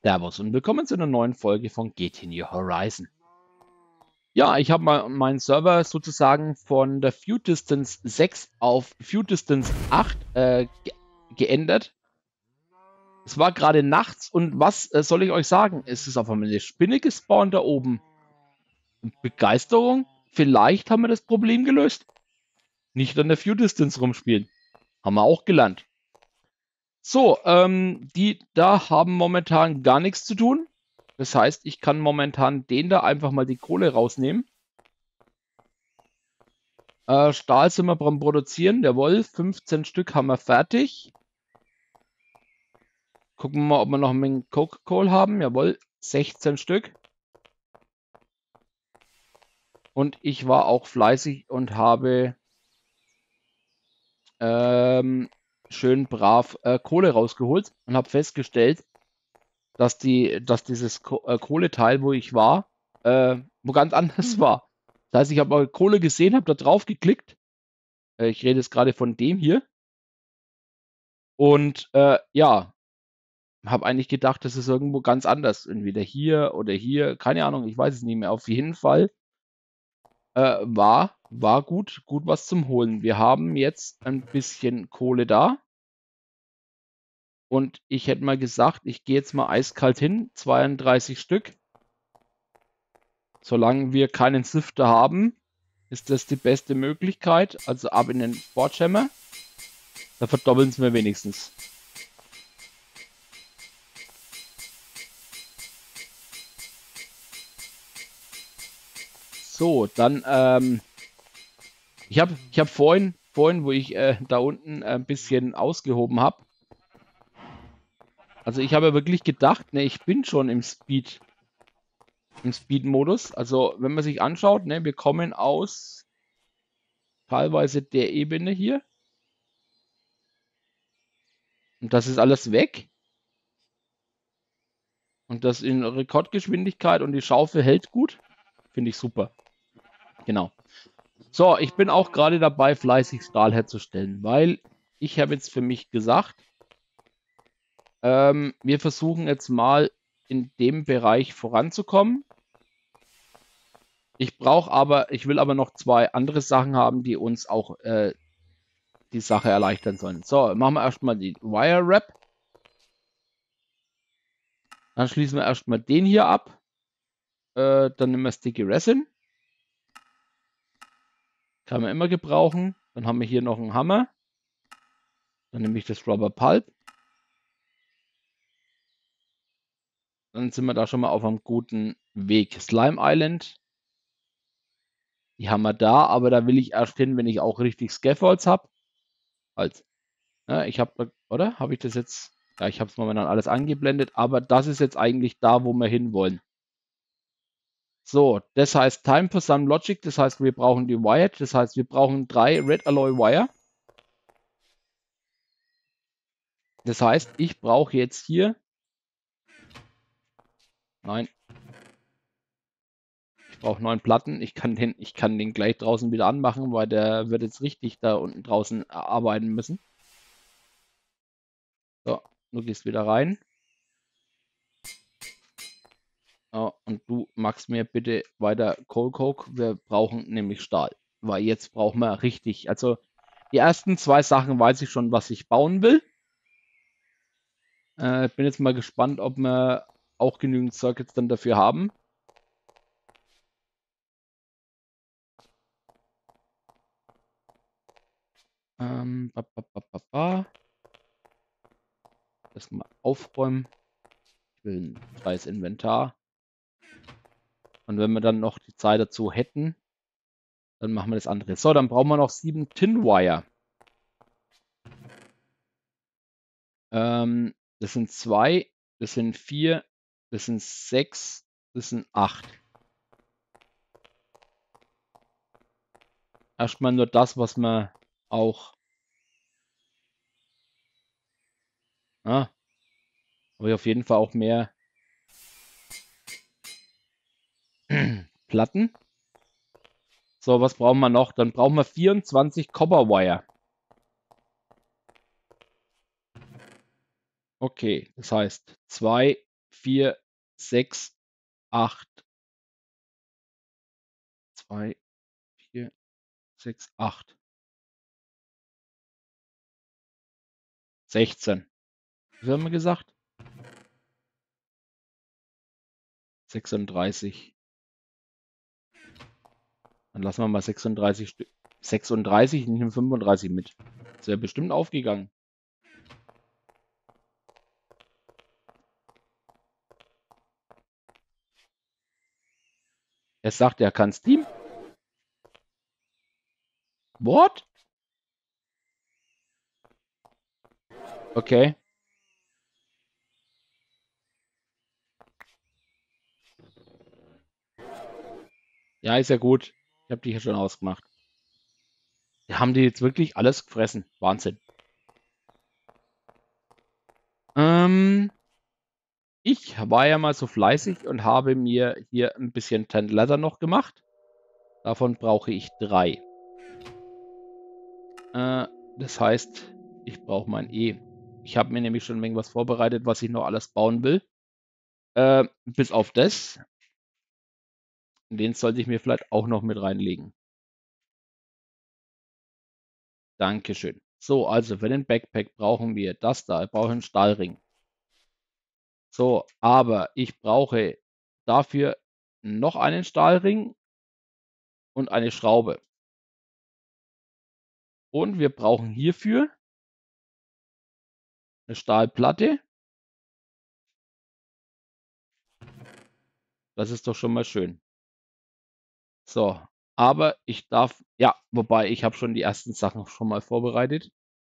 Servus und willkommen zu einer neuen Folge von GT New Horizon. Ja, ich habe mal meinen Server sozusagen von der View Distance 6 auf View Distance 8 geändert. Es war gerade nachts und was soll ich euch sagen? Es ist auf einmal eine Spinne gespawnt da oben. Begeisterung? Vielleicht haben wir das Problem gelöst. Nicht an der View Distance rumspielen. Haben wir auch gelernt. So, die da haben momentan gar nichts zu tun. Das heißt, ich kann momentan den da einfach mal die Kohle rausnehmen. Stahl sind wir beim Produzieren. Jawohl, 15 Stück haben wir fertig. Gucken wir mal, ob wir noch eine Coca-Cola haben. Jawohl, 16 Stück. Und ich war auch fleißig und habe schön brav Kohle rausgeholt und habe festgestellt, dass dieses Kohleteil, wo ich war, wo ganz anders war. Das heißt, ich habe mal Kohle gesehen, habe da drauf geklickt. Ich rede jetzt gerade von dem hier. Und ja, habe eigentlich gedacht, das ist irgendwo ganz anders. Entweder hier oder hier. Keine Ahnung, ich weiß es nicht mehr. Auf jeden Fall war gut was zum Holen. Wir haben jetzt ein bisschen Kohle da. Und ich hätte mal gesagt, ich gehe jetzt mal eiskalt hin. 32 Stück. Solange wir keinen Sifter haben, ist das die beste Möglichkeit. Also ab in den Sportschämmer. Da verdoppeln es wir wenigstens. So, dann, ich hab vorhin, wo ich da unten ein bisschen ausgehoben habe, also ich habe wirklich gedacht, ne, ich bin schon im Speed-Modus. Also wenn man sich anschaut, ne, wir kommen aus teilweise der Ebene hier. Und das ist alles weg. Und das in Rekordgeschwindigkeit und die Schaufel hält gut. Finde ich super. Genau. So, ich bin auch gerade dabei, fleißig Stahl herzustellen, weil ich habe jetzt für mich gesagt, wir versuchen jetzt mal in dem Bereich voranzukommen. Ich will aber noch zwei andere Sachen haben, die uns auch die Sache erleichtern sollen. So, machen wir erstmal die Wire Wrap. Dann schließen wir erstmal den hier ab. Dann nehmen wir Sticky Resin. Kann man immer gebrauchen. Dann haben wir hier noch einen Hammer. Dann nehme ich das Rubber Pulp. Dann sind wir da schon mal auf einem guten Weg. Slime Island. Die haben wir da, aber da will ich erst hin, wenn ich auch richtig Scaffolds habe. Halt. Ja, ich habe, oder? Habe ich das jetzt? Ja, ich habe es momentan alles angeblendet, aber das ist jetzt eigentlich da, wo wir hinwollen. So, das heißt Time for some Logic, das heißt, wir brauchen die Wired, das heißt, wir brauchen 3 Red Alloy Wire. Das heißt, ich brauche jetzt hier, nein, ich brauche 9 Platten. Ich kann den gleich draußen wieder anmachen, weil der wird jetzt richtig da unten draußen arbeiten müssen. So, du gehst wieder rein. Oh, und du machst mir bitte weiter Coal Coke. Wir brauchen nämlich Stahl. Weil jetzt brauchen wir richtig. Also die ersten 2 Sachen weiß ich schon, was ich bauen will. Bin jetzt mal gespannt, ob wir auch genügend Circuits dann dafür haben. Das mal aufräumen. Ich will ein freies Inventar. Und wenn wir dann noch die Zeit dazu hätten, dann machen wir das andere. So, dann brauchen wir noch 7 Tin Wire. Das sind 2, das sind 4, das sind 6, das sind 8. Erstmal nur das, was man auch. Habe ich auf jeden Fall auch mehr Platten. So, was brauchen wir noch? Dann brauchen wir 24 Copper Wire. Okay, das heißt 2, 4, 6, 8. 2, 4, 6, 8. 16. Wie haben wir gesagt? 36. Dann lassen wir mal 36 Stück. 36, ich nehme 35 mit. Das wäre bestimmt aufgegangen. Er sagt, er kann Steam. What? Okay. Ja, ist ja gut. Ich habe die hier schon ausgemacht. Haben die jetzt wirklich alles gefressen? Wahnsinn. Ich war ja mal so fleißig und habe mir hier ein bisschen Tan Leather noch gemacht. Davon brauche ich 3. Das heißt, ich brauche mein E. Ich habe mir nämlich schon irgendwas vorbereitet, was ich noch alles bauen will. Bis auf das. Den sollte ich mir vielleicht auch noch mit reinlegen. Dankeschön. So, also für den Backpack brauchen wir das da. Ich brauche einen Stahlring. So, aber ich brauche dafür noch einen Stahlring und eine Schraube. Und wir brauchen hierfür eine Stahlplatte. Das ist doch schon mal schön. So, aber ich darf, ja, wobei ich habe schon die ersten Sachen schon mal vorbereitet.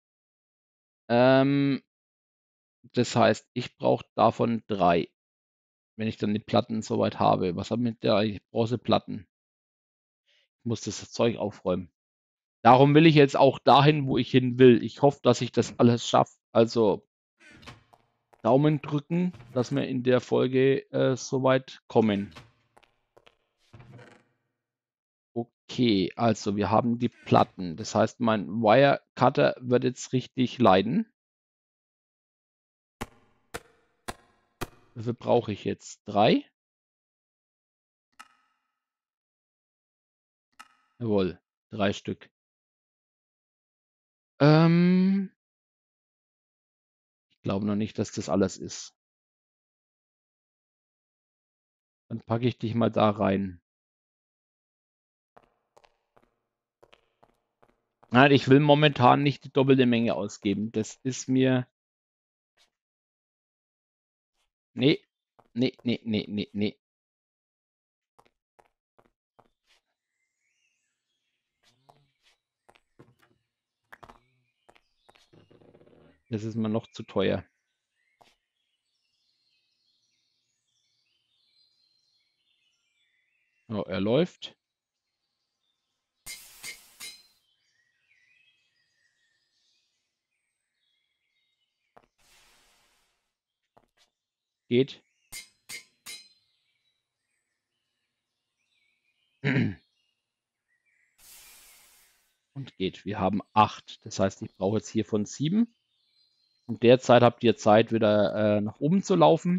Das heißt, ich brauche davon 3, wenn ich dann die Platten soweit habe. Was haben wir da? Ich brauche Platten. Ich muss das Zeug aufräumen. Darum will ich jetzt auch dahin, wo ich hin will. Ich hoffe, dass ich das alles schaffe. Also Daumen drücken, dass wir in der Folge soweit kommen. Okay, also wir haben die Platten. Das heißt, mein Wire Cutter wird jetzt richtig leiden. Wie viel brauche ich jetzt? 3? Jawohl, 3 Stück. Ich glaube noch nicht, dass das alles ist. Dann packe ich dich mal da rein. Nein, ich will momentan nicht die doppelte Menge ausgeben. Das ist mir... Nee, nee, nee, nee, nee, nee. Das ist mir noch zu teuer. Oh, er läuft. Geht. Und geht. Wir haben 8. Das heißt, ich brauche jetzt hier von 7. Und derzeit habt ihr Zeit, wieder nach oben zu laufen.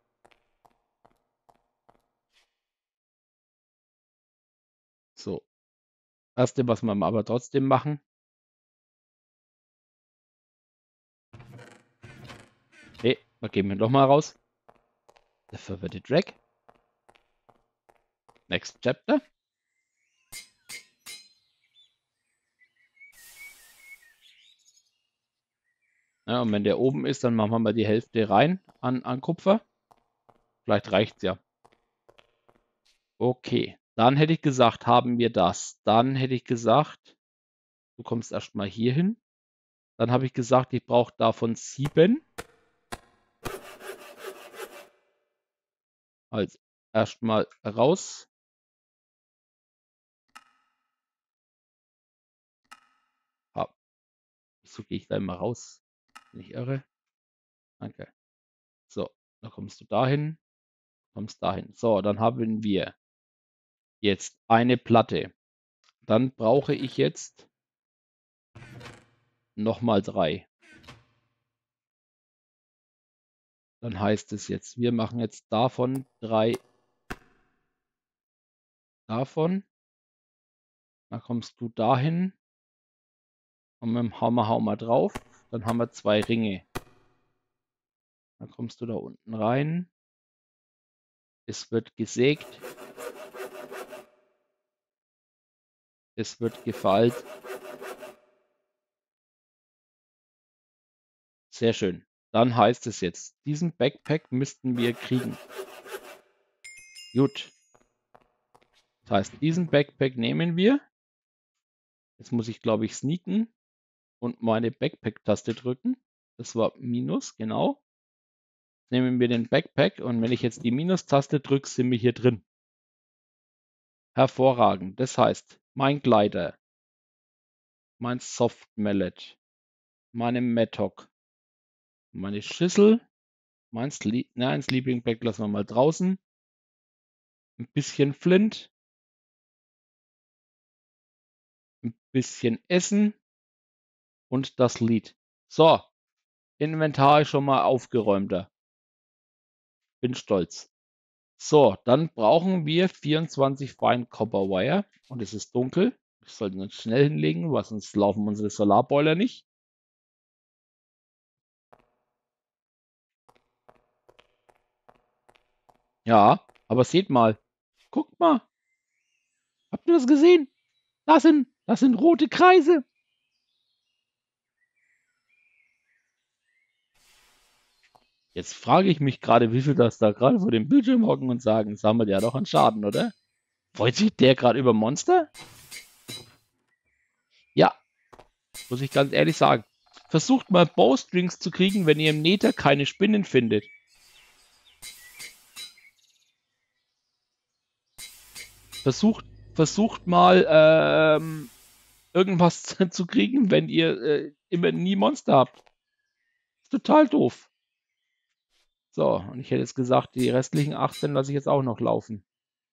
So. Erste, was wir aber trotzdem machen. Nee, da gehen wir doch mal raus. The Verwirrte Drag. Next Chapter. Ja, und wenn der oben ist, dann machen wir mal die Hälfte rein an Kupfer. Vielleicht reicht es ja. Okay, dann hätte ich gesagt, haben wir das. Dann hätte ich gesagt, du kommst erstmal hier hin. Dann habe ich gesagt, ich brauche davon 7. Also erstmal raus. Wieso gehe ich da immer raus? Bin ich irre? Danke. So, dann kommst du dahin, kommst dahin. So, dann haben wir jetzt eine Platte. Dann brauche ich jetzt nochmal 3. Dann heißt es jetzt, wir machen jetzt davon 3 davon. Dann kommst du dahin. Und mit dem Hammer hau mal drauf. Dann haben wir 2 Ringe. Dann kommst du da unten rein. Es wird gesägt. Es wird gefeilt. Sehr schön. Dann heißt es jetzt, diesen Backpack müssten wir kriegen. Gut. Das heißt, diesen Backpack nehmen wir. Jetzt muss ich, glaube ich, sneaken und meine Backpack-Taste drücken. Das war Minus, genau. Jetzt nehmen wir den Backpack und wenn ich jetzt die Minus-Taste drücke, sind wir hier drin. Hervorragend. Das heißt, mein Glider, mein Soft Mallet, meine Mattock, meine Schüssel, mein Sleeping Bag lassen wir mal draußen. Ein bisschen Flint, ein bisschen Essen und das Lied. So, Inventar ist schon mal aufgeräumter. Bin stolz. So, dann brauchen wir 24 Fine Copper Wire und es ist dunkel. Wir sollten uns schnell hinlegen, weil sonst laufen unsere Solarboiler nicht. Ja, aber seht mal. Guckt mal. Habt ihr das gesehen? Das sind rote Kreise. Jetzt frage ich mich gerade, wie viel das da gerade vor dem Bildschirm hocken und sagen, sammelt ja doch an Schaden, oder? Freut sich der gerade über Monster? Ja, muss ich ganz ehrlich sagen. Versucht mal Bowstrings zu kriegen, wenn ihr im Nether keine Spinnen findet. Versucht mal irgendwas zu kriegen, wenn ihr immer nie Monster habt. Ist total doof. So, und ich hätte jetzt gesagt, die restlichen 18 lasse ich jetzt auch noch laufen.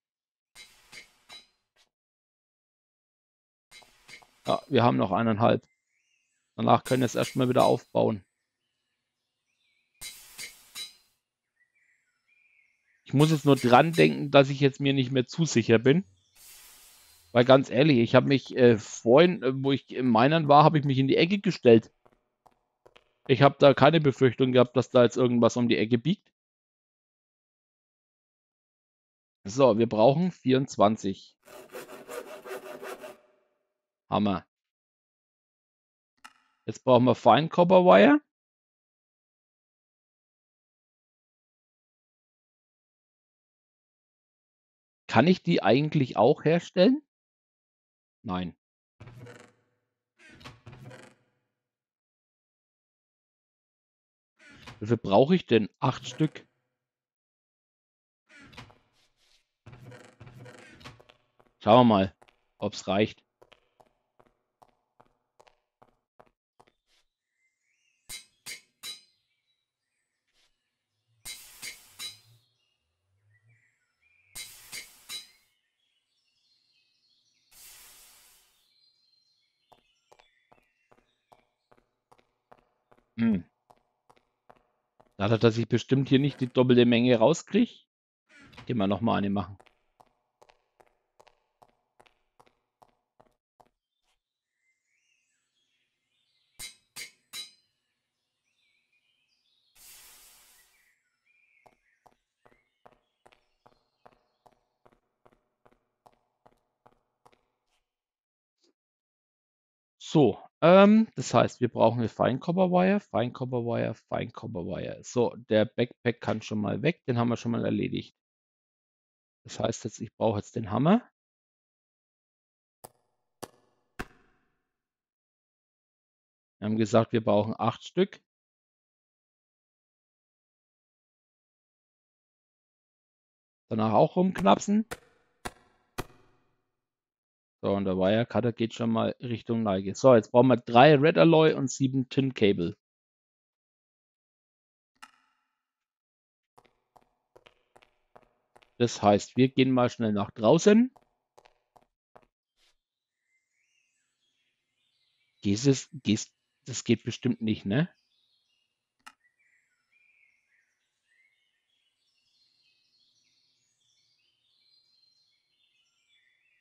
Ja, wir haben noch 1,5. Danach können wir es erstmal wieder aufbauen. Ich muss jetzt nur dran denken, dass ich jetzt mir nicht mehr zu sicher bin. Weil ganz ehrlich, ich habe mich vorhin, wo ich im Minern war, habe ich mich in die Ecke gestellt. Ich habe da keine Befürchtung gehabt, dass da jetzt irgendwas um die Ecke biegt. So, wir brauchen 24. Hammer. Jetzt brauchen wir Fine Copper Wire. Kann ich die eigentlich auch herstellen? Nein. Wie viel brauche ich denn? 8 Stück. Schauen wir mal, ob es reicht. Hm. Dadurch, dass ich bestimmt hier nicht die doppelte Menge rauskriege, gehen wir nochmal eine machen. So, das heißt, wir brauchen eine Fine Copper Wire, Fine Copper Wire, Fine Copper Wire. So, der Backpack kann schon mal weg, den haben wir schon mal erledigt. Das heißt jetzt, ich brauche jetzt den Hammer. Wir haben gesagt, wir brauchen 8 Stück. Danach auch rumknapsen. So, und der Wire Cutter geht schon mal Richtung Neige. So, jetzt brauchen wir 3 Red Alloy und 7 Tin Cable. Das heißt, wir gehen mal schnell nach draußen. Das geht bestimmt nicht, ne?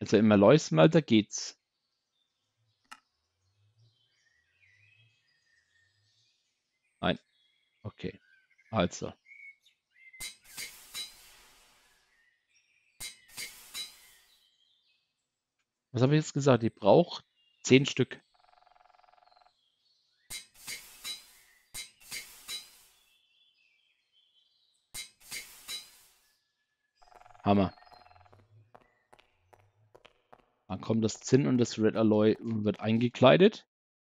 Also im Alloy-Smelter geht's. Nein. Okay. Also. Was habe ich jetzt gesagt? Ich brauche 10 Stück. Hammer. Dann kommt das Zinn und das Red Alloy wird eingekleidet.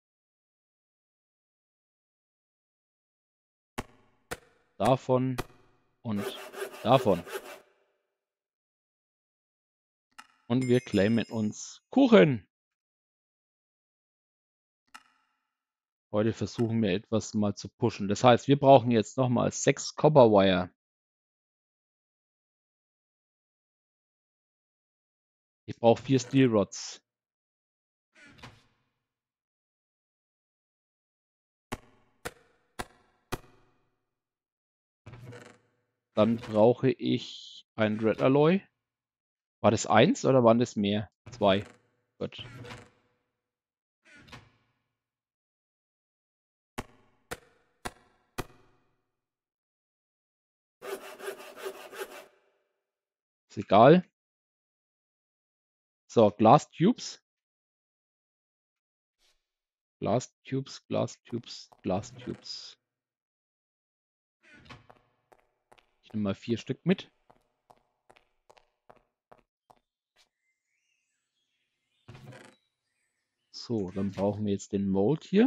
Davon und davon. Und wir claimen uns Kuchen. Heute versuchen wir etwas mal zu pushen. Das heißt, wir brauchen jetzt nochmal 6 Copper Wire. Ich brauche 4 Steel Rods. Dann brauche ich ein Red Alloy. War das 1 oder waren das mehr? 2. Gut. Ist egal. So, Glass Tubes. Glass Tubes, Glass Tubes, Glass Tubes. Ich nehme mal 4 Stück mit. So, dann brauchen wir jetzt den Mold hier.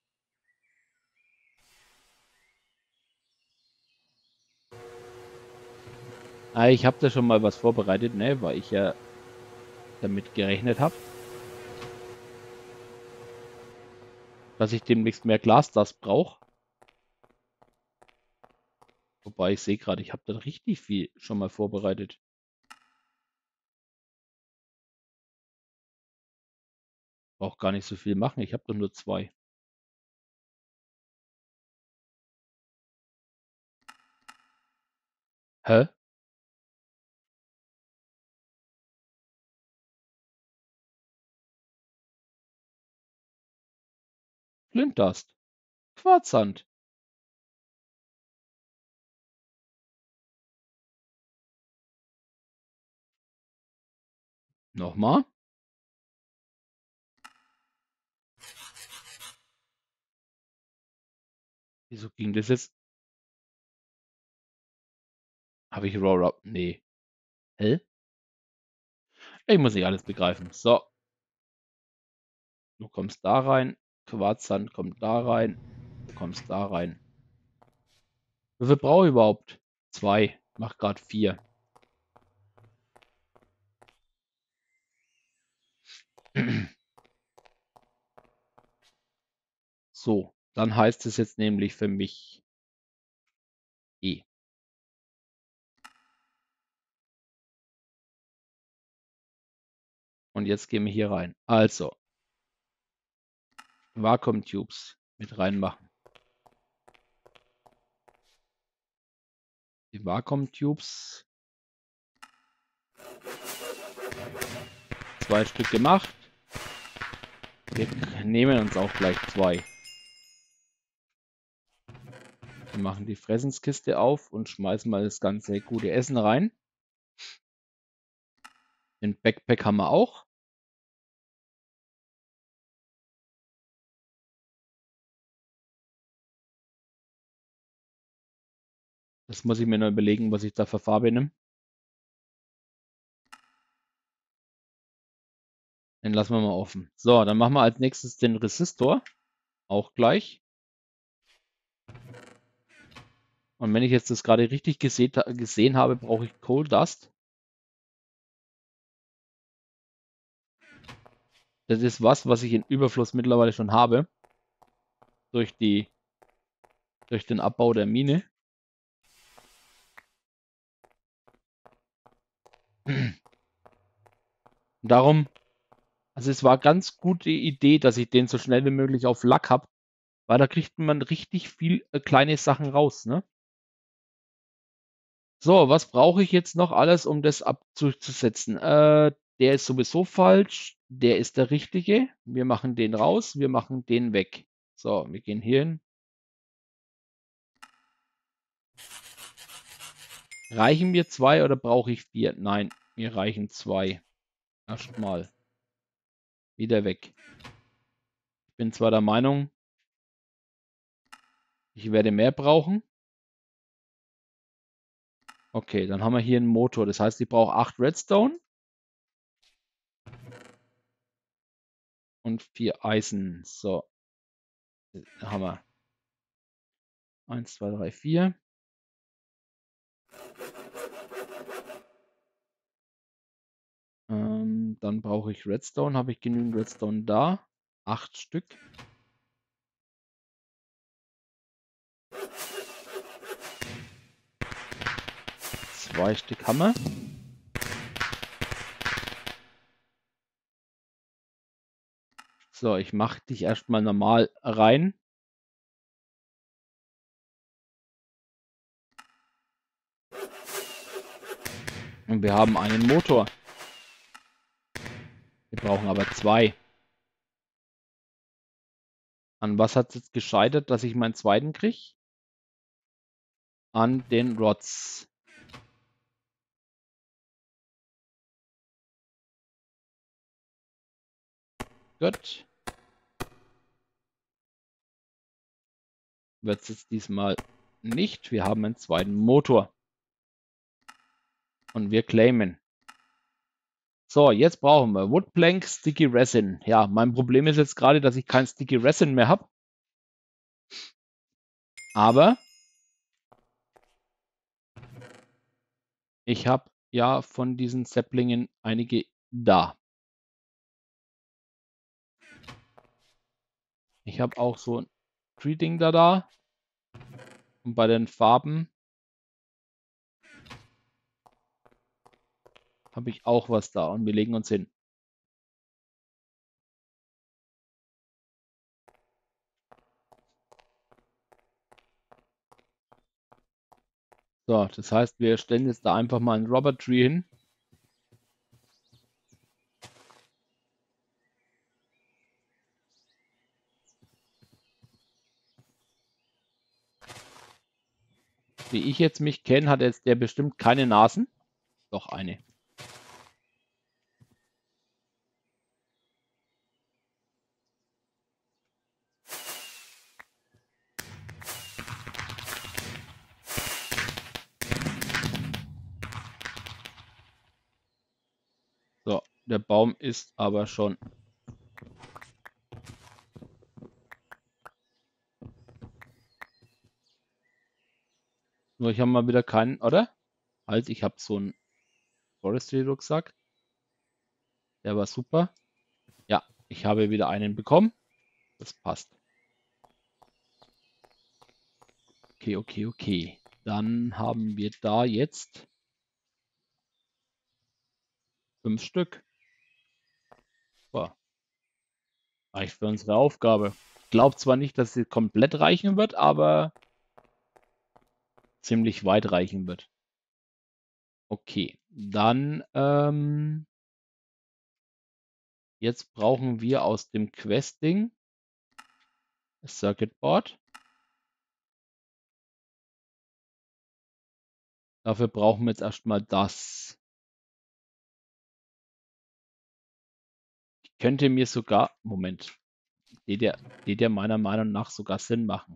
Ich habe da schon mal was vorbereitet, ne, weil ich ja damit gerechnet habe, dass ich demnächst mehr Glasdust brauche. Wobei ich sehe gerade, ich habe da richtig viel schon mal vorbereitet. Brauche gar nicht so viel machen, ich habe doch nur 2. Hä? Flintlast. Quarzsand. Nochmal. Wieso ging das jetzt? Habe ich Roll-Up? Nee. Hä? Ich muss nicht alles begreifen. So. Du kommst da rein. Quarzsand kommt da rein. Du kommst da rein. Wie viel brauche ich überhaupt? 2. Mach gerade 4. So, dann heißt es jetzt nämlich für mich E. Und jetzt gehen wir hier rein. Also, Vacuum Tubes mit reinmachen. Die Vacuum Tubes. 2 Stück gemacht. Wir nehmen uns auch gleich 2. Wir machen die Fressenskiste auf und schmeißen mal das ganze gute Essen rein. Den Backpack haben wir auch. Das muss ich mir noch überlegen, was ich da für Farbe nehme. Den lassen wir mal offen. So, dann machen wir als nächstes den Resistor. Auch gleich. Und wenn ich jetzt das gerade richtig gesehen habe, brauche ich Coal Dust. Das ist was ich in Überfluss mittlerweile schon habe. Durch den Abbau der Mine. Darum, also es war ganz gute Idee, dass ich den so schnell wie möglich auf Lack habe. Weil da kriegt man richtig viel kleine Sachen raus, ne? So, was brauche ich jetzt noch alles, um das abzusetzen? Der ist sowieso falsch. Der ist der richtige. Wir machen den raus. Wir machen den weg. So, wir gehen hier hin. Reichen mir 2 oder brauche ich 4? Nein, mir reichen 2. Erstmal. Wieder weg. Ich bin zwar der Meinung, ich werde mehr brauchen. Okay, dann haben wir hier einen Motor. Das heißt, ich brauche 8 Redstone. Und 4 Eisen. So. Da haben wir 1, 2, 3, 4. Dann brauche ich Redstone. Habe ich genügend Redstone da? 8 Stück. 2 Stück haben wir. So, ich mache dich erstmal normal rein. Und wir haben einen Motor. Wir brauchen aber 2. An was hat es jetzt gescheitert, dass ich meinen zweiten kriege? An den Rods. Gut. Wird es jetzt diesmal nicht. Wir haben einen zweiten Motor. Und wir claimen. So, jetzt brauchen wir Woodplank, Sticky Resin. Ja, mein Problem ist jetzt gerade, dass ich kein Sticky Resin mehr habe. Aber ich habe ja von diesen Saplingen einige da. Ich habe auch so ein Treating da. Und bei den Farben habe ich auch was da. Und wir legen uns hin. So, das heißt, wir stellen jetzt da einfach mal einen Rubber Tree hin. Wie ich jetzt mich kenne, hat jetzt der bestimmt keine Nasen. Doch eine. So, der Baum ist aber schon. Nur ich habe mal wieder keinen, oder? Halt, ich habe so einen Forestry-Rucksack. Der war super. Ja, ich habe wieder einen bekommen. Das passt. Okay, okay, okay. Dann haben wir da jetzt 5 Stück. Super. Reicht für unsere Aufgabe. Ich glaube zwar nicht, dass sie komplett reichen wird, aber ziemlich weit reichen wird. Okay, dann jetzt brauchen wir aus dem Questing Circuit Board. Dafür brauchen wir jetzt erstmal das. Ich könnte mir sogar, Moment, der meiner Meinung nach sogar Sinn machen.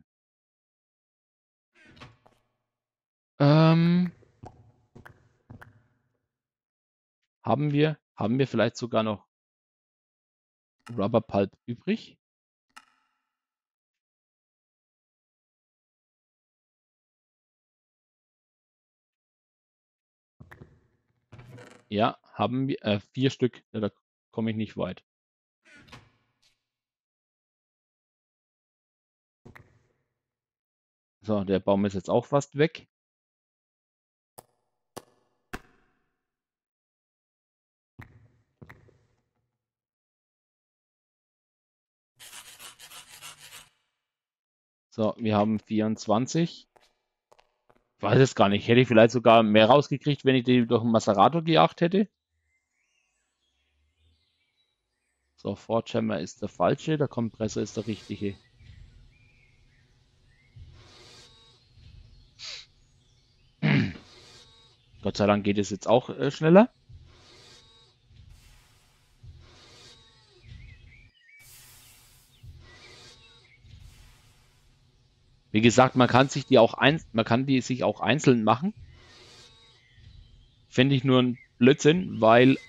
Haben wir vielleicht sogar noch Rubber Pulp übrig? Ja, haben wir 4 Stück. Ja, da komme ich nicht weit. So, der Baum ist jetzt auch fast weg. So, wir haben 24. Ich weiß es gar nicht. Hätte ich vielleicht sogar mehr rausgekriegt, wenn ich die durch den Macerator gejagt hätte? So, Forge-Hammer ist der falsche, der Kompressor ist der richtige. Gott sei Dank geht es jetzt auch schneller. Wie gesagt, man kann sich die sich auch einzeln machen. Finde ich nur ein Blödsinn, weil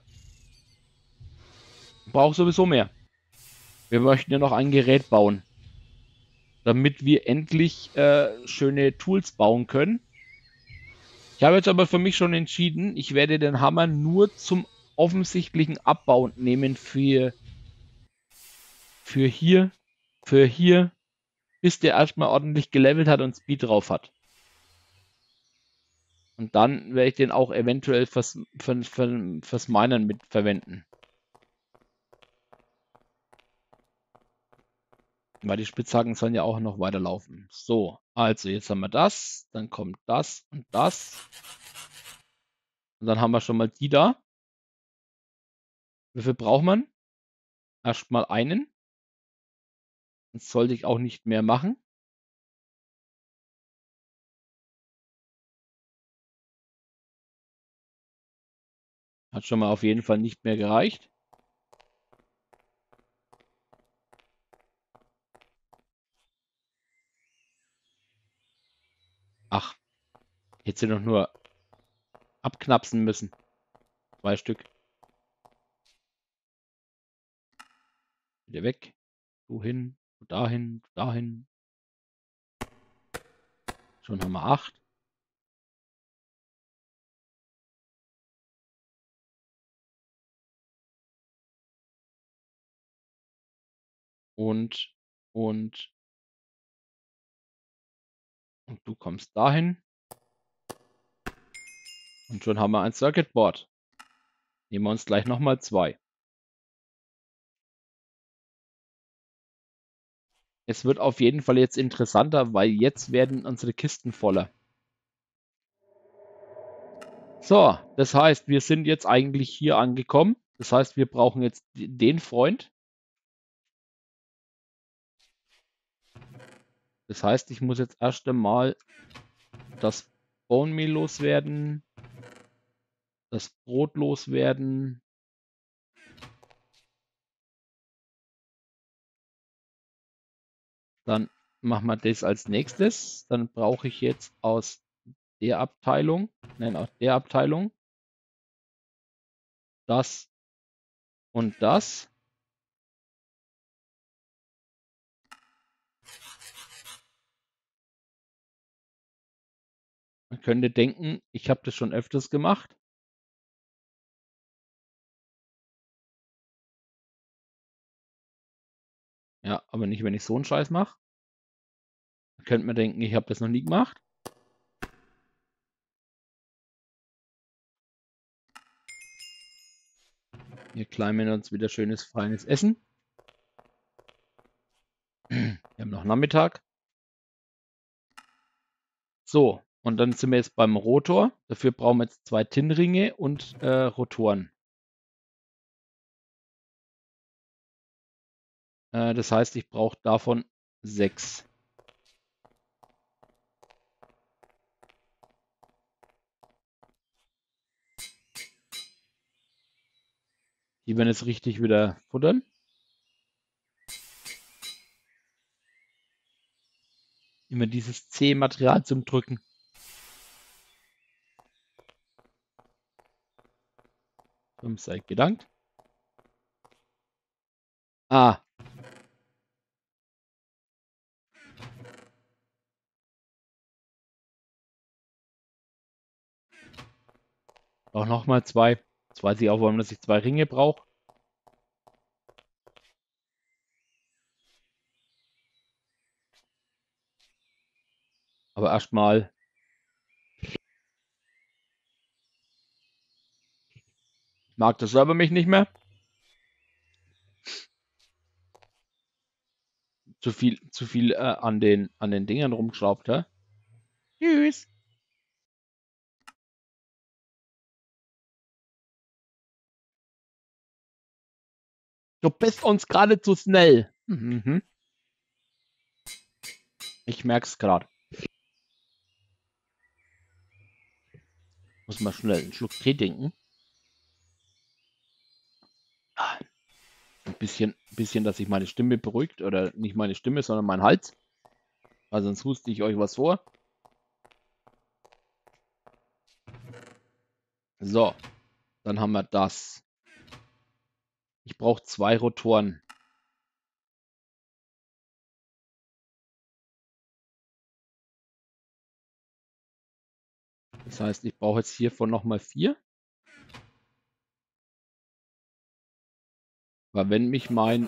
braucht sowieso mehr. Wir möchten ja noch ein Gerät bauen, damit wir endlich schöne Tools bauen können. Ich habe jetzt aber für mich schon entschieden, ich werde den Hammer nur zum offensichtlichen Abbauen nehmen für hier, bis der erstmal ordentlich gelevelt hat und Speed drauf hat. Und dann werde ich den auch eventuell fürs Minen mit verwenden. Weil die Spitzhacken sollen ja auch noch weiterlaufen. So, also jetzt haben wir das, dann kommt das und das. Und dann haben wir schon mal die da. Wie viel braucht man? Erstmal einen. Das sollte ich auch nicht mehr machen. Hat schon mal auf jeden Fall nicht mehr gereicht. Ach, jetzt sind doch nur abknapsen müssen. 2 Stück. Wieder weg. Du hin, du dahin, du dahin. Schon haben wir 8. Und, und du kommst dahin. Und schon haben wir ein Circuit Board. Nehmen wir uns gleich nochmal 2. Es wird auf jeden Fall jetzt interessanter, weil jetzt werden unsere Kisten voller. So, das heißt, wir sind jetzt eigentlich hier angekommen. Das heißt, wir brauchen jetzt den Freund. Das heißt, ich muss jetzt erst einmal das Bone Meal loswerden, das Brot loswerden. Dann machen wir das als nächstes. Dann brauche ich jetzt aus der Abteilung, das und das. Man könnte denken, ich habe das schon öfters gemacht. Ja, aber nicht, wenn ich so einen Scheiß mache. Man könnte mir denken, ich habe das noch nie gemacht. Wir kleinen uns wieder schönes, feines Essen. Wir haben noch Nachmittag. So, und dann sind wir jetzt beim Rotor. Dafür brauchen wir jetzt 2 Tin-Ringe und Rotoren. Das heißt, ich brauche davon 6. Die werden jetzt richtig wieder futtern. Immer dieses C-Material zum Drücken. Sei gedankt. Ah. Auch nochmal 2. Jetzt weiß ich auch, warum dass ich 2 Ringe brauche. Aber erstmal mag der Server mich nicht mehr. Zu viel an den Dingern rumgeschraubt, hä? Tschüss. Du bist uns gerade zu schnell. Mhm. Ich merk's gerade. Muss mal schnell einen Schluck Tee trinken. Ein bisschen, dass sich meine Stimme beruhigt. Oder nicht meine Stimme, sondern mein Hals. Weil sonst huste ich euch was vor. So, dann haben wir das. Ich brauche 2 Rotoren. Das heißt, ich brauche jetzt hiervon nochmal 4. Weil wenn mich mein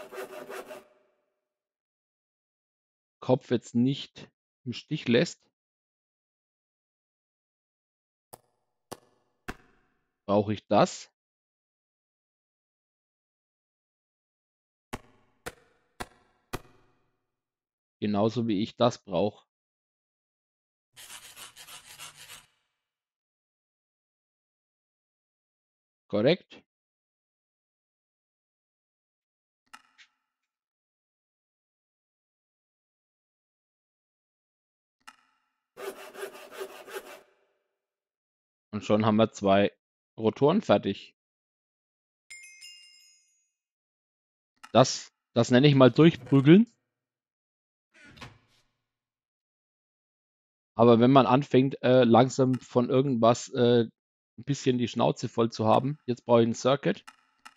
Kopf jetzt nicht im Stich lässt, brauche ich das. Genauso wie ich das brauche. Korrekt? Und schon haben wir 2 Rotoren fertig. Das nenne ich mal durchprügeln. Aber wenn man anfängt, langsam von irgendwas ein bisschen die Schnauze voll zu haben, jetzt brauche ich einen Circuit.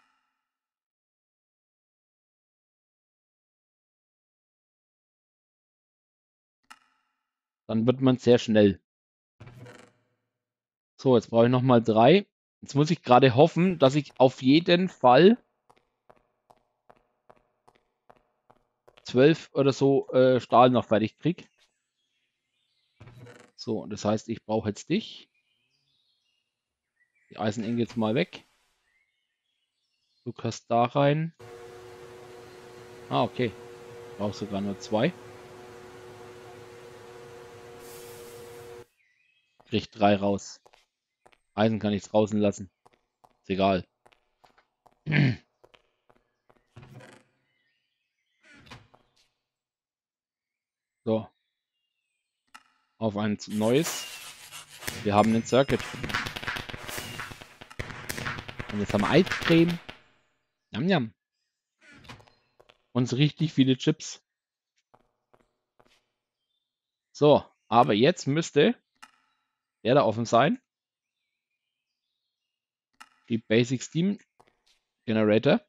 Dann wird man sehr schnell. So, jetzt brauche ich nochmal 3. Jetzt muss ich gerade hoffen, dass ich auf jeden Fall 12 oder so Stahl noch fertig kriege. So, und das heißt, ich brauche jetzt dich. Die Eisenenge jetzt mal weg. Du kannst da rein. Ah, okay. Ich brauche sogar nur 2. Krieg 3 raus. Eisen kann ich draußen lassen. Ist egal. So. Auf ein neues. Wir haben den Circuit. Und jetzt haben wir Eiscreme. Yum, yum. Und so richtig viele Chips. So, aber jetzt müsste der da offen sein. Die Basic Steam Generator.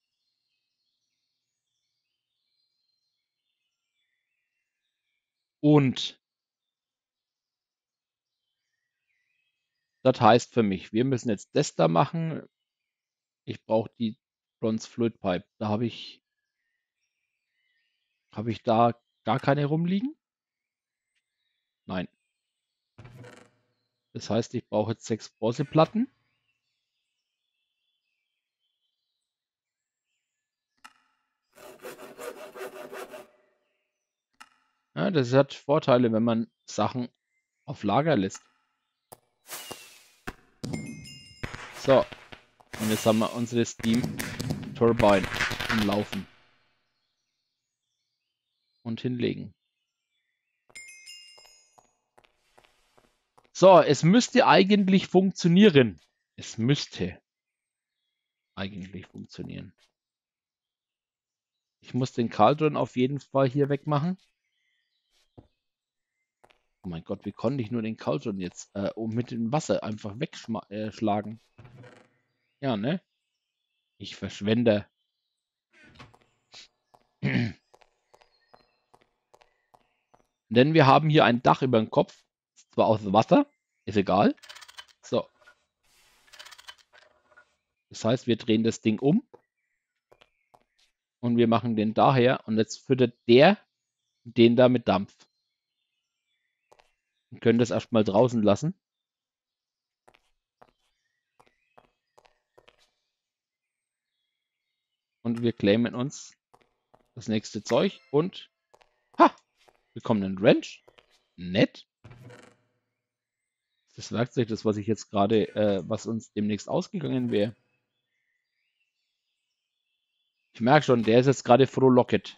Und das heißt für mich, wir müssen jetzt das da machen. Ich brauche die Bronze Fluid Pipe. Da habe ich da gar keine rumliegen? Nein. Das heißt, ich brauche jetzt 6 Bronzeplatten. Ja, das hat Vorteile, wenn man Sachen auf Lager lässt. So, und jetzt haben wir unsere Steam Turbine im Laufen. Und hinlegen. So, es müsste eigentlich funktionieren. Es müsste eigentlich funktionieren. Ich muss den Cauldron auf jeden Fall hier wegmachen. Oh mein Gott, wie konnte ich nur den Cauldron jetzt mit dem Wasser einfach wegschlagen? Ja, ne? Ich verschwende. Denn wir haben hier ein Dach über dem Kopf. Ist zwar aus Wasser, ist egal. So. Das heißt, wir drehen das Ding um. Und wir machen den daher. Und jetzt füttert der den da mit Dampf. Wir können das erstmal draußen lassen. Und wir claimen uns das nächste Zeug. Und ha! Wir bekommen einen Wrench. Nett. Das Werkzeug, das was ich jetzt gerade, was uns demnächst ausgegangen wäre. Ich merke schon, der ist jetzt gerade frohlocket.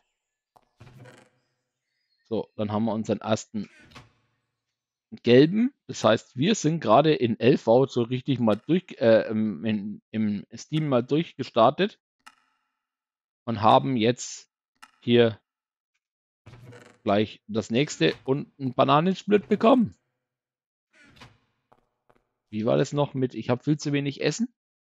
So, dann haben wir unseren ersten gelben. Das heißt, wir sind gerade in LV so richtig mal im Steam mal durchgestartet und haben jetzt hier gleich das nächste und einen Bananensplit bekommen. Wie war das noch mit, ich habe viel zu wenig Essen?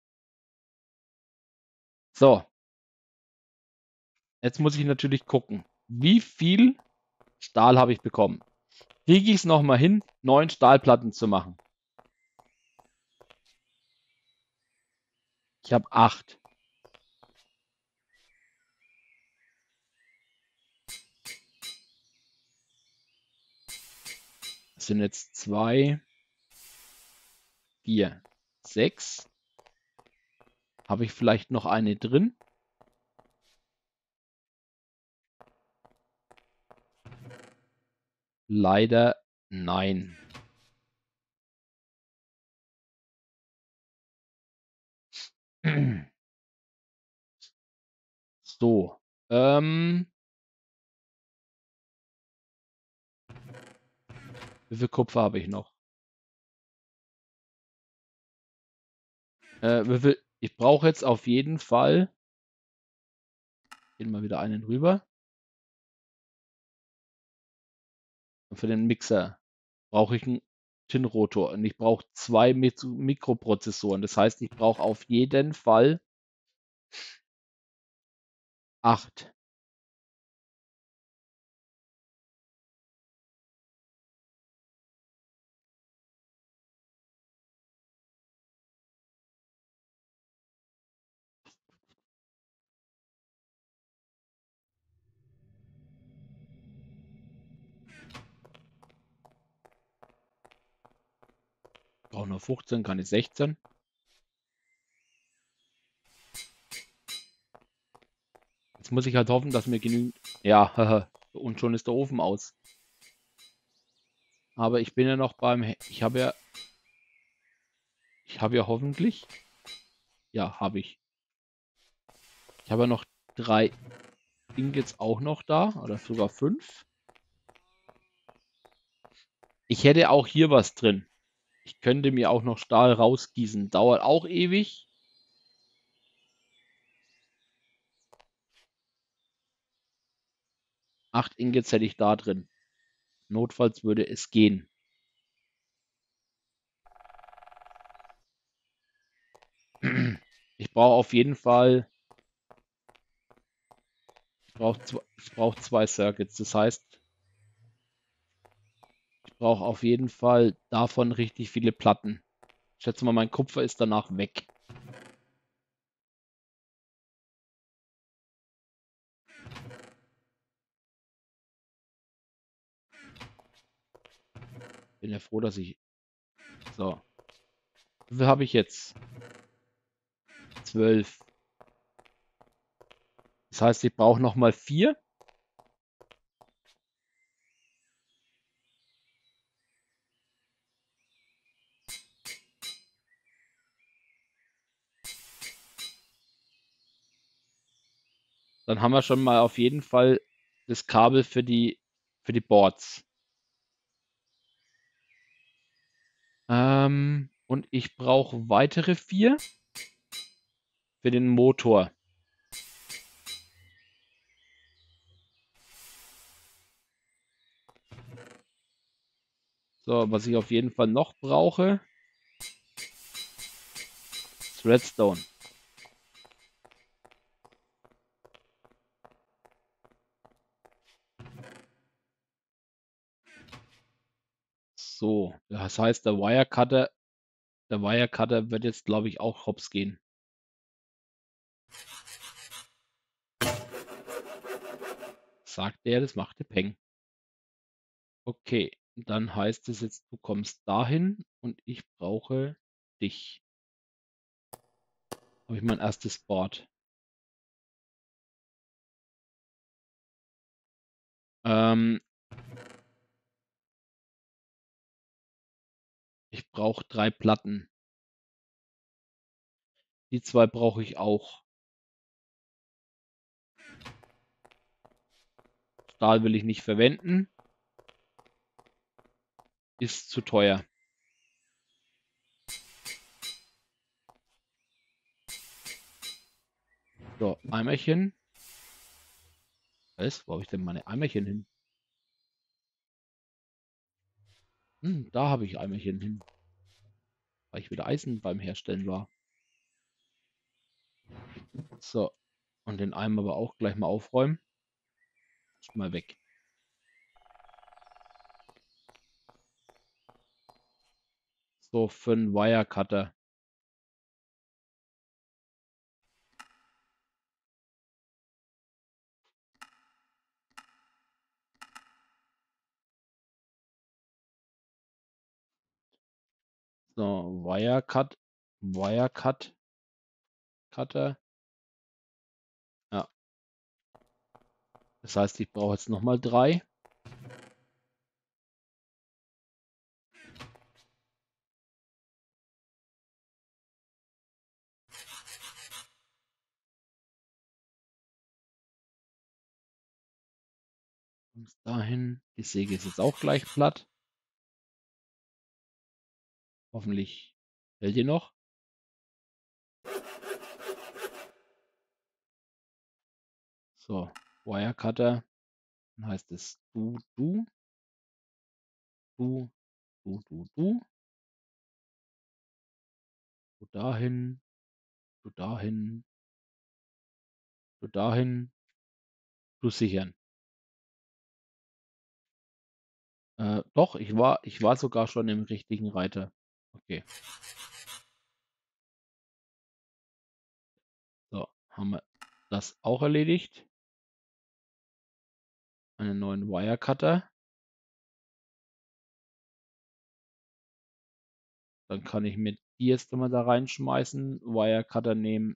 So, jetzt muss ich natürlich gucken, wie viel Stahl habe ich bekommen. Kriege ich es nochmal hin, 9 Stahlplatten zu machen? Ich habe 8. Das sind jetzt 2, 4, 6. Habe ich vielleicht noch eine drin? Leider nein. So. Wie viel Kupfer habe ich noch? Ich brauche jetzt auf jeden Fall. Gehen mal wieder einen rüber. Und für den Mixer brauche ich einen Tin-Rotor. Und ich brauche 2 Mikroprozessoren. Das heißt, ich brauche auf jeden Fall 8. Ich brauche nur 15, kann ich 16. Jetzt muss ich halt hoffen, dass mir genügend. Ja, haha, und schon ist der Ofen aus. Aber ich bin ja noch beim. Ich habe ja hoffentlich. Ja, habe ich. Ich habe ja noch 3 Ingots auch noch da. Oder sogar 5. Ich hätte auch hier was drin. Ich könnte mir auch noch Stahl rausgießen. Dauert auch ewig. 8 Ingots hätte ich da drin. Notfalls würde es gehen. Ich brauche auf jeden Fall. Ich brauche 2 Circuits. Das heißt, ich brauche auf jeden Fall davon richtig viele Platten. Ich schätze mal, mein Kupfer ist danach weg. Bin ja froh, dass ich. So. Wie viel habe ich jetzt? 12. Das heißt, ich brauche nochmal 4. Dann haben wir schon mal auf jeden Fall das Kabel für die Boards. Und ich brauche weitere 4 für den Motor. So, was ich auf jeden Fall noch brauche, ist Redstone. So, das heißt, der Wirecutter wird jetzt, glaube ich, auch hops gehen. Sagt er, das machte Peng. Okay, dann heißt es jetzt, du kommst dahin und ich brauche dich. Habe ich mein erstes Board. Ähm, Ich brauche 3 Platten. Die 2 brauche ich auch. Stahl will ich nicht verwenden. Ist zu teuer. So, Eimerchen. Was? Wo habe ich denn meine Eimerchen hin? Da habe ich Eimerchen hin. Weil ich wieder Eisen beim Herstellen war. So. Und den Eimer aber auch gleich mal aufräumen. Ist mal weg. So, für einen Wirecutter. So, Wirecut, Cutter. Ja. Das heißt, ich brauche jetzt nochmal 3. Bis dahin. Die Säge ist jetzt auch gleich platt. Hoffentlich hält die noch. So, Wirecutter. Dann heißt es du. Du dahin. Du dahin. Du dahin. Du sichern. Doch, ich war sogar schon im richtigen Reiter. Okay. So, haben wir das auch erledigt. Einen neuen Wirecutter. Dann kann ich mir die jetzt mal da reinschmeißen. Wirecutter nehmen.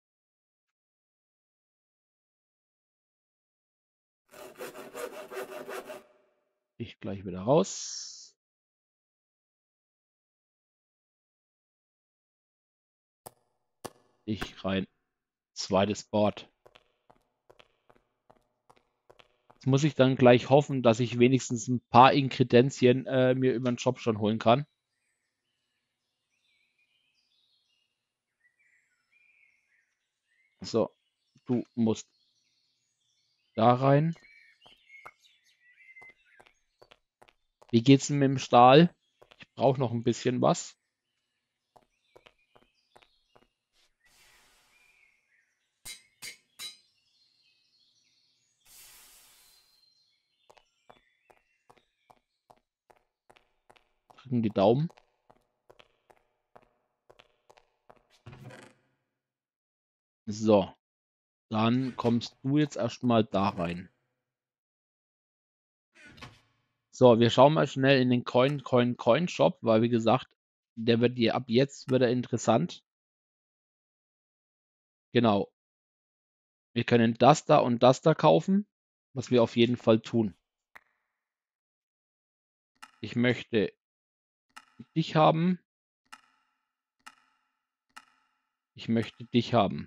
Ich gleich wieder raus. Ich rein. Zweites Board. Jetzt muss ich dann gleich hoffen, dass ich wenigstens ein paar Inkredenzien mir über den Shop schon holen kann. So, du musst da rein. Wie geht's denn mit dem Stahl? Ich brauche noch ein bisschen was. Drücken die Daumen. So, dann kommst du jetzt erstmal da rein. So, wir schauen mal schnell in den Coin Shop, weil wie gesagt, der wird dir ab jetzt wird er interessant. Genau. Wir können das da und das da kaufen, was wir auf jeden Fall tun. Ich möchte dich haben. Ich möchte dich haben.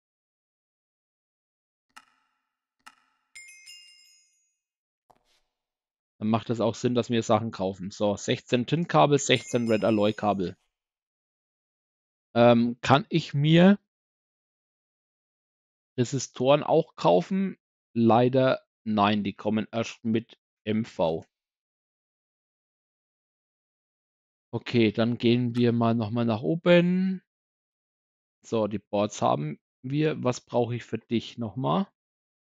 Dann macht es auch Sinn, dass wir Sachen kaufen. So, 16 Tin-Kabel, 16 Red Alloy-Kabel. Kann ich mir Resistoren auch kaufen? Leider nein, die kommen erst mit MV. Okay, dann gehen wir mal nochmal nach oben. So, die Boards haben wir. Was brauche ich für dich nochmal?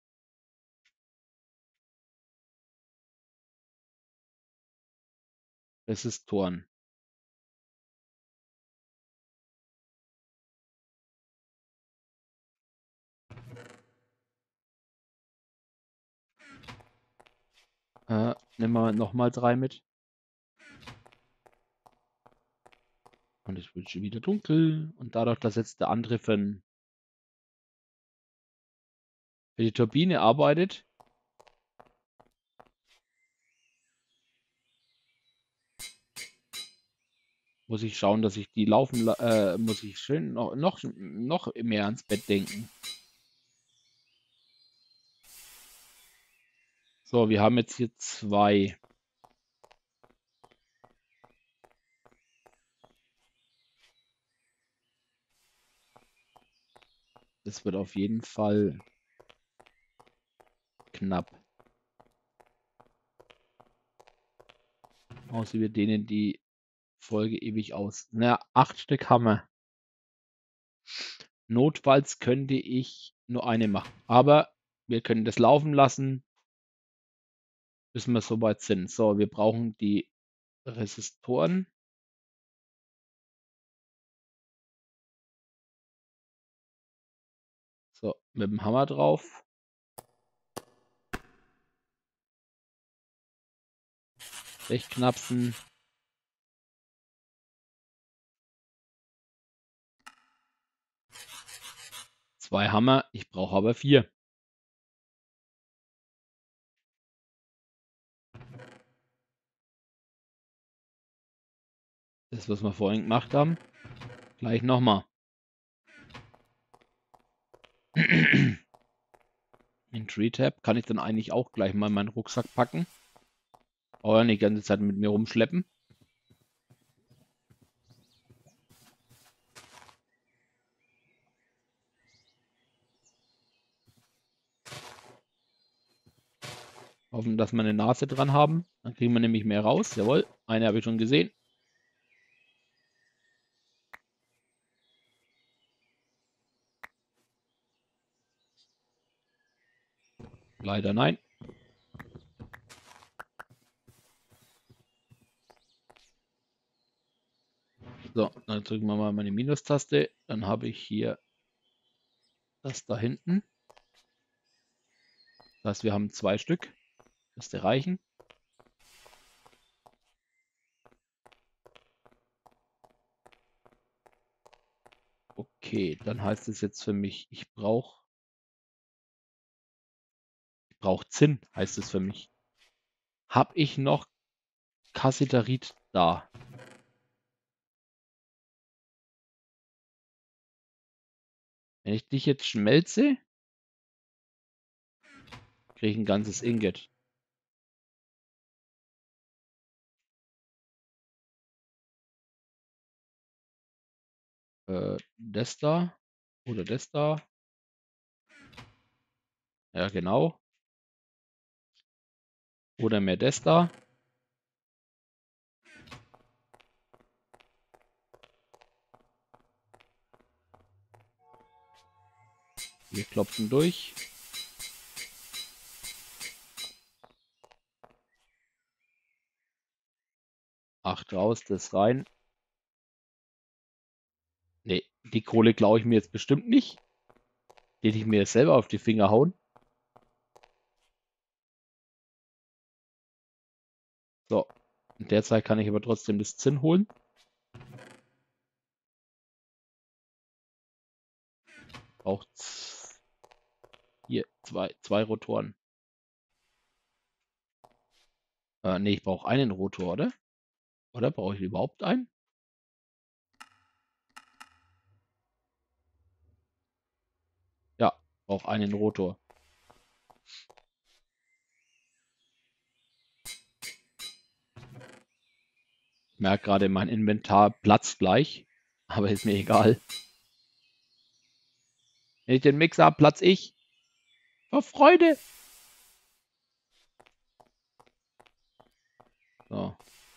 Resistoren. Nehmen wir nochmal 3 mit. Und es wird schon wieder dunkel. Und dadurch, dass jetzt der andere für die Turbine arbeitet, muss ich schauen, dass ich die laufen, muss ich schön noch mehr ans Bett denken. So, wir haben jetzt hier 2. Das wird auf jeden Fall knapp. Außer wir dehnen die Folge ewig aus. Na, 8 Stück haben wir. Notfalls könnte ich nur eine machen. Aber wir können das laufen lassen, bis wir soweit sind. So, wir brauchen die Resistoren. So, mit dem Hammer drauf. Blechknapsen. Zwei Hammer. Ich brauche aber 4. Das, was wir vorhin gemacht haben. Gleich nochmal. In Tree Tab kann ich dann eigentlich auch gleich mal meinen Rucksack packen. Oder nicht die ganze Zeit mit mir rumschleppen. Hoffen, dass wir eine Nase dran haben. Dann kriegen wir nämlich mehr raus. Jawohl, eine habe ich schon gesehen. Leider nein. So, dann drücken wir mal meine Minustaste. Dann habe ich hier das da hinten. Das heißt, wir haben 2 Stück. Müsste reichen. Okay, dann heißt es jetzt für mich, ich brauche Zinn, heißt es für mich. Habe ich noch Cassiterit da? Wenn ich dich jetzt schmelze, kriege ich ein ganzes Ingot. Das da oder das da. Ja, genau. Oder mehr das da. Wir klopfen durch. Acht raus, das rein. Ne, die Kohle klaue ich mir jetzt bestimmt nicht. Die hätte ich mir jetzt selber auf die Finger hauen. So, in der Zeit kann ich aber trotzdem das Zinn holen. Braucht hier zwei Rotoren. Ne, ich brauche einen Rotor, oder? Oder brauche ich überhaupt einen? Ja, brauche einen Rotor. Ich merke gerade, mein Inventar platzt gleich. Aber ist mir egal. Wenn ich den Mixer habe, platz ich. Vor Freude. So.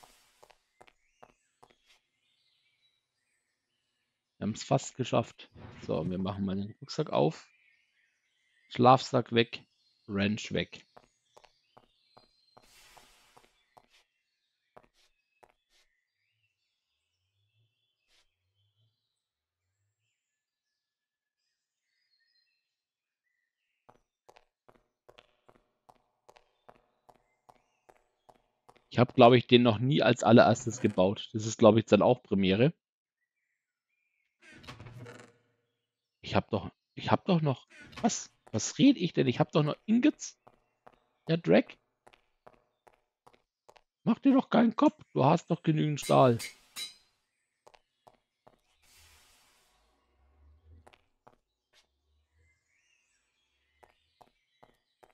Wir haben es fast geschafft. So, wir machen mal den Rucksack auf. Schlafsack weg. Wrench weg. Ich habe, glaube ich, den noch nie als allererstes gebaut. Das ist, glaube ich, dann auch Premiere. Ich habe doch noch. Was? Was rede ich denn? Ich habe doch noch Ingots. Ja, Drag. Mach dir doch keinen Kopf. Du hast doch genügend Stahl.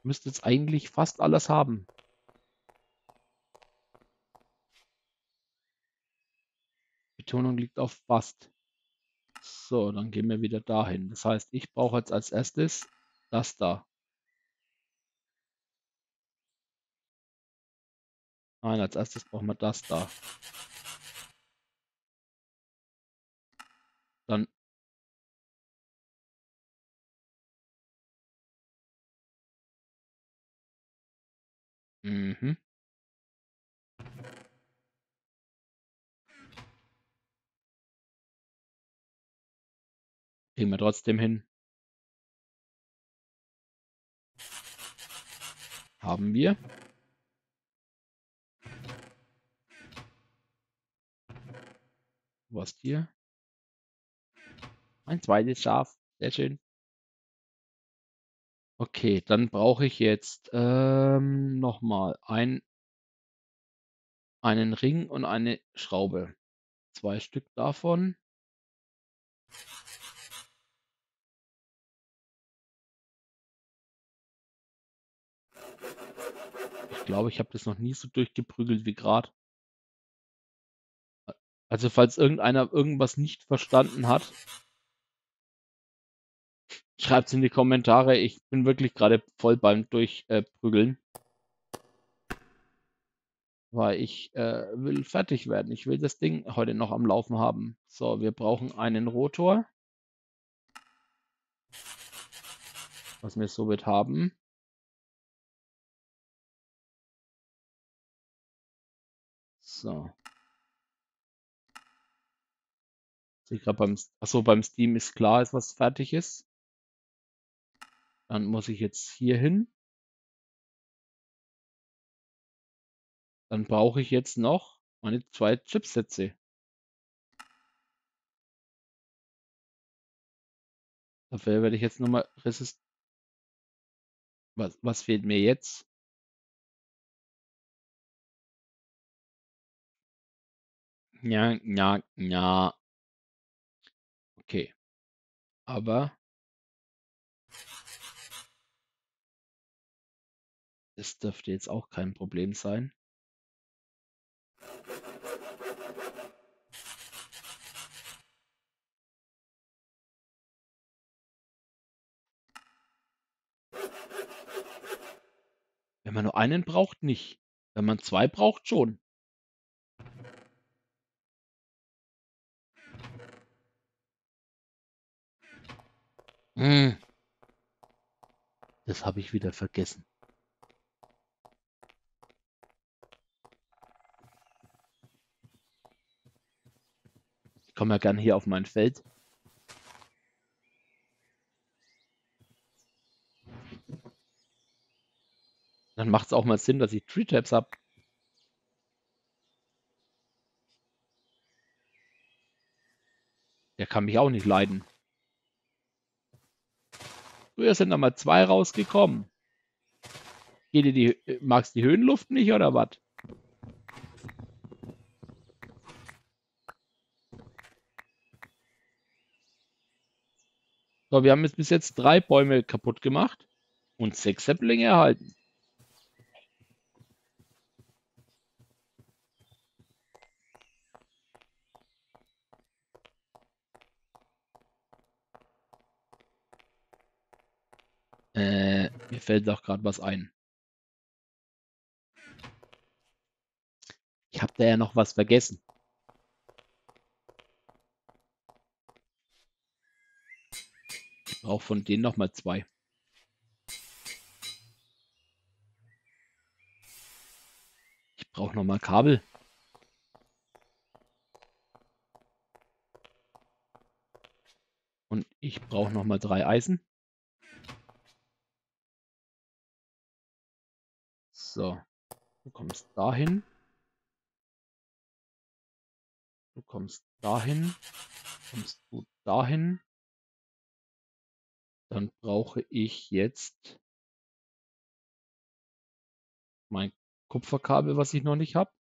Müsste jetzt eigentlich fast alles haben. Betonung liegt auf fast. So, dann gehen wir wieder dahin. Das heißt, ich brauche jetzt als erstes das da. Nein, als erstes brauchen wir das da. Dann mhm. Kriegen wir trotzdem hin. Haben wir. Was hier? Ein zweites Schaf. Sehr schön. Okay, dann brauche ich jetzt nochmal einen Ring und eine Schraube. 2 Stück davon. Ich glaube, ich habe das noch nie so durchgeprügelt wie gerade. Also falls irgendeiner irgendwas nicht verstanden hat, schreibt es in die Kommentare. Ich bin wirklich gerade voll beim Durchprügeln. Weil ich will fertig werden. Ich will das Ding heute noch am Laufen haben. So, wir brauchen einen Rotor. Was wir somit haben. So. Sehe gerade beim Steam ist klar, ist was fertig ist. Dann muss ich jetzt hier hin. Dann brauche ich jetzt noch meine 2 Chipsätze. Dafür werde ich jetzt nochmal Resist. Was fehlt mir jetzt? Ja, ja, ja. Okay. Aber das dürfte jetzt auch kein Problem sein. Wenn man nur einen braucht, nicht. Wenn man 2 braucht, schon. Hm, das habe ich wieder vergessen. Ich komme ja gern hier auf mein Feld. Dann macht es auch mal Sinn, dass ich Tree Tabs habe. Der kann mich auch nicht leiden. Früher sind da mal 2 rausgekommen. Magst die Höhenluft nicht oder was? So, wir haben jetzt bis jetzt 3 Bäume kaputt gemacht und 6 Säpplinge erhalten. Mir fällt auch gerade was ein. Ich habe da ja noch was vergessen. Ich brauche von denen noch mal 2. Ich brauche noch mal Kabel. Und ich brauche noch mal 3 Eisen. So, du kommst dahin. Du kommst dahin. Kommst du dahin. Dann brauche ich jetzt mein Kupferkabel, was ich noch nicht habe.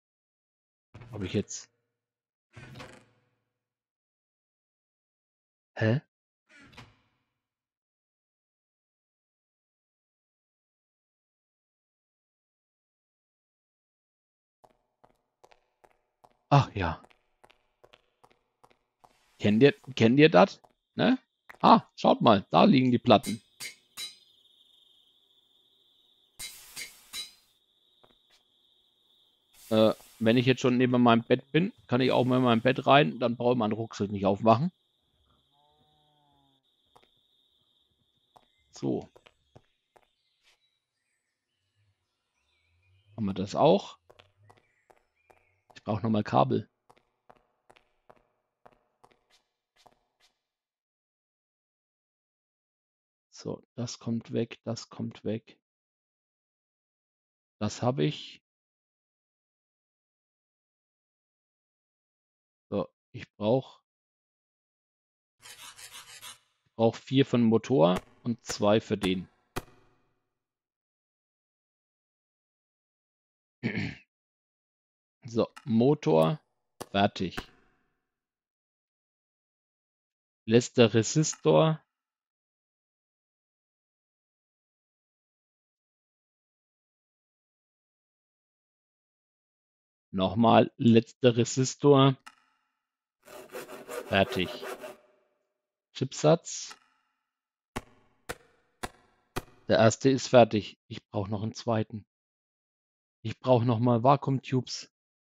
Habe ich jetzt. Hä? Ach ja. Kennt ihr das? Ne? Ah, schaut mal, da liegen die Platten. Wenn ich jetzt schon neben meinem Bett bin, kann ich auch mal in mein Bett rein, dann brauche ich meinen Rucksack nicht aufmachen. So. Haben wir das auch? Ich brauche nochmal Kabel. So, das kommt weg, das kommt weg. Das habe ich. So, ich brauche 4 von Motor und 2 für den. So, Motor, fertig. Letzter Resistor. Nochmal, letzter Resistor. Fertig. Chipsatz. Der erste ist fertig. Ich brauche noch einen zweiten. Ich brauche nochmal Vakuumtubes.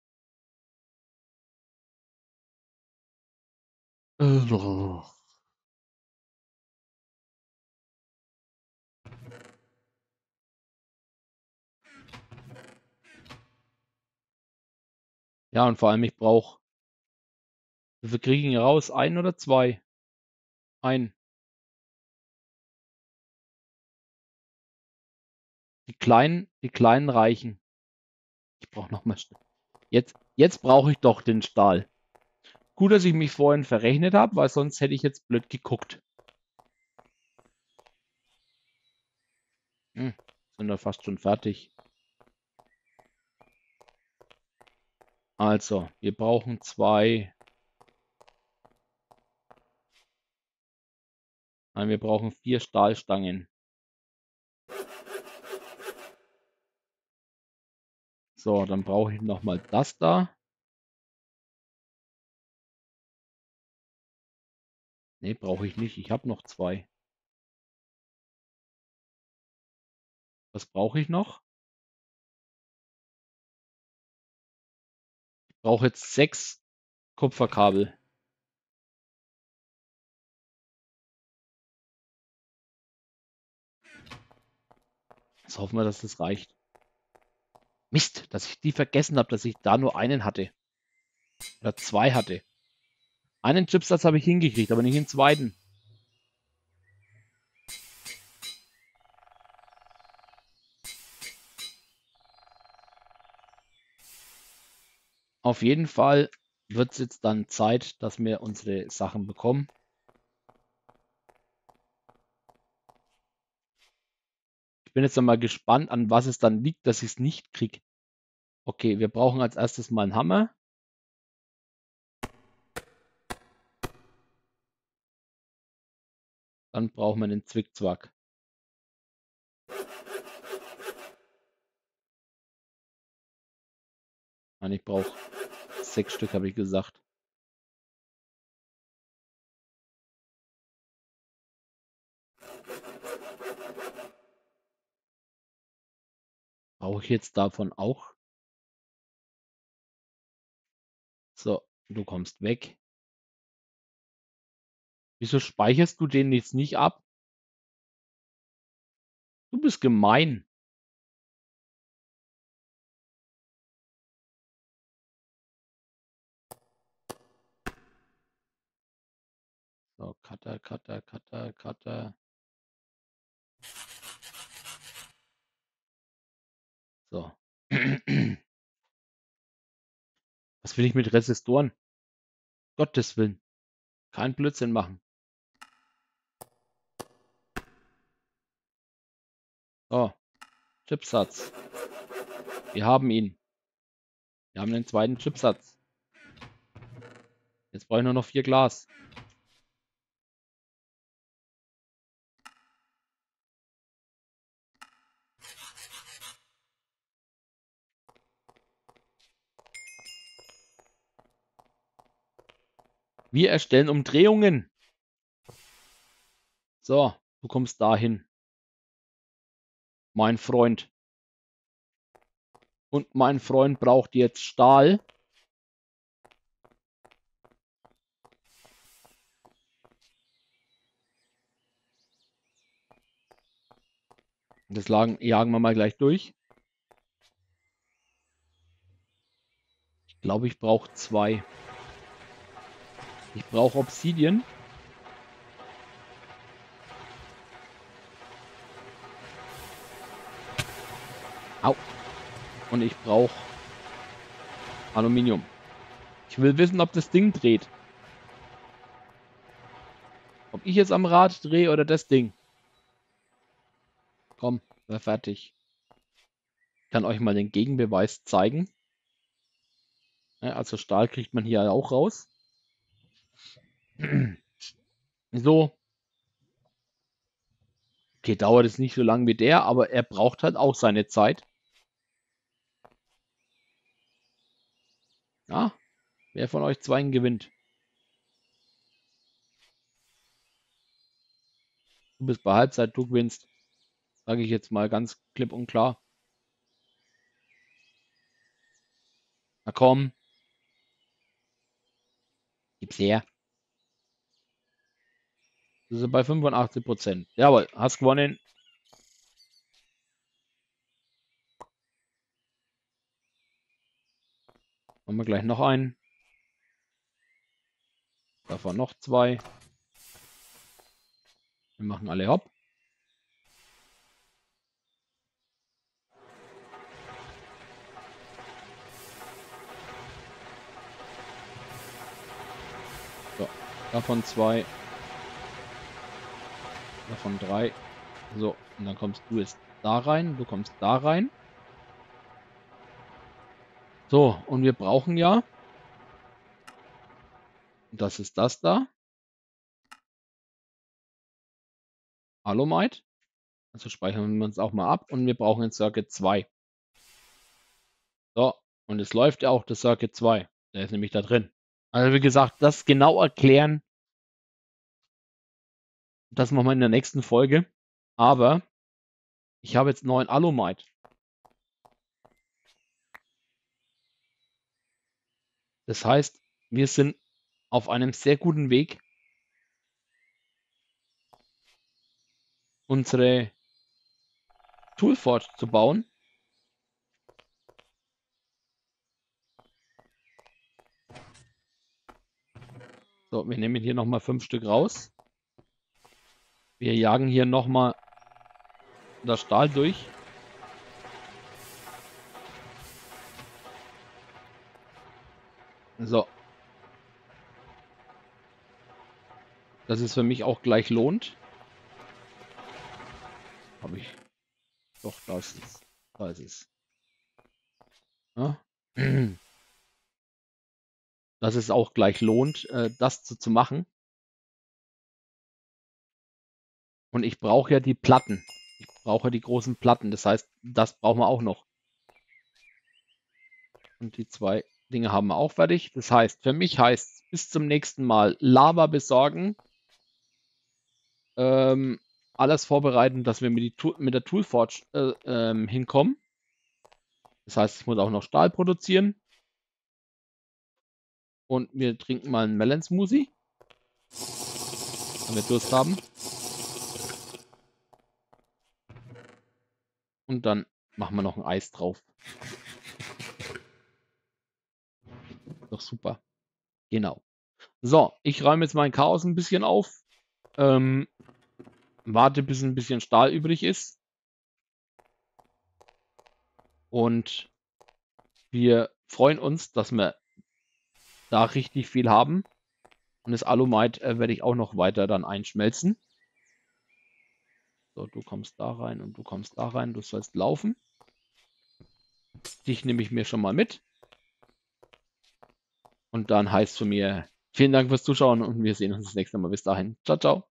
Oh. Ja, und vor allem, ich brauche. Wie viel kriege ich hier raus? 1 oder 2? Ein. Die kleinen reichen. Ich brauche nochmal. Jetzt brauche ich doch den Stahl. Gut, dass ich mich vorhin verrechnet habe, weil sonst hätte ich jetzt blöd geguckt. Sind wir fast schon fertig. Also, wir brauchen 2. Nein, wir brauchen 4 Stahlstangen. So, dann brauche ich nochmal das da. Ne, brauche ich nicht. Ich habe noch 2. Was brauche ich noch? Ich brauche jetzt 6 Kupferkabel. Jetzt hoffen wir, dass das reicht. Mist, dass ich die vergessen habe, dass ich da nur einen hatte. Oder 2 hatte. Einen Chipsatz habe ich hingekriegt, aber nicht den zweiten. Auf jeden Fall wird es jetzt dann Zeit, dass wir unsere Sachen bekommen. Ich bin jetzt noch mal gespannt, an was es dann liegt, dass ich es nicht kriege. Okay, wir brauchen als erstes mal einen Hammer. Dann brauchen wir einen Zwickzwack. Nein, ich brauche 6 Stück, habe ich gesagt. Brauche ich jetzt davon auch? So, du kommst weg. Wieso speicherst du den jetzt nicht ab? Du bist gemein. So, Cutter, Cutter, Cutter, Cutter. So. Was will ich mit Resistoren? Gottes Willen. Kein Blödsinn machen. So, Chipsatz. Wir haben ihn. Wir haben den zweiten Chipsatz. Jetzt brauche ich nur noch 4 Glas. Wir erstellen Umdrehungen. So, du kommst dahin. Mein Freund. Und mein Freund braucht jetzt Stahl. Das jagen wir mal gleich durch. Ich glaube, ich brauche 2. Ich brauche Obsidian. Au. Und ich brauche Aluminium. Ich will wissen, ob das Ding dreht. Ob ich jetzt am Rad drehe oder das Ding. Komm, wir fertig. Ich kann euch mal den Gegenbeweis zeigen. Ja, also Stahl kriegt man hier auch raus. So. Okay, dauert es nicht so lang wie der, aber er braucht halt auch seine Zeit. Ja, wer von euch zweien gewinnt? Du bist bei Halbzeit, du gewinnst. Sage ich jetzt mal ganz klipp und klar. Na komm. Gib's her. Du bist bei 85%. Jawohl, hast gewonnen. Machen wir gleich noch einen. Davon noch 2. Wir machen alle hopp. So, davon 2. Davon 3. So, und dann kommst du jetzt da rein. Du kommst da rein. So, und wir brauchen ja, das ist das da, Alumite. Also speichern wir uns auch mal ab. Und wir brauchen jetzt Circuit 2. So, und es läuft ja auch das Circuit 2. Der ist nämlich da drin. Also wie gesagt, das genau erklären, das machen wir in der nächsten Folge. Aber ich habe jetzt 9 Alumite. Das heißt, wir sind auf einem sehr guten Weg, unsere Toolforge zu bauen. So, wir nehmen hier nochmal 5 Stück raus. Wir jagen hier nochmal das Stahl durch. So. Dass es für mich auch gleich lohnt. Habe ich. Doch, da ist es. Da ist es. Ja. Dass es auch gleich lohnt, das zu machen. Und ich brauche ja die Platten. Ich brauche die großen Platten. Das heißt, das brauchen wir auch noch. Und die 2 Dinge haben wir auch fertig. Das heißt, für mich heißt es, bis zum nächsten Mal Lava besorgen. Alles vorbereiten, dass wir mit der Toolforge hinkommen. Das heißt, ich muss auch noch Stahl produzieren. Und wir trinken mal einen Melon Smoothie. Wenn wir Durst haben. Und dann machen wir noch ein Eis drauf. Doch super. Genau. So, ich räume jetzt mein Chaos ein bisschen auf. Warte, bis ein bisschen Stahl übrig ist. Und wir freuen uns, dass wir da richtig viel haben. Und das Alumite werde ich auch noch weiter dann einschmelzen. So, du kommst da rein und du kommst da rein. Du sollst laufen. Dich nehme ich mir schon mal mit. Und dann heißt es von mir, vielen Dank fürs Zuschauen und wir sehen uns das nächste Mal. Bis dahin. Ciao, ciao.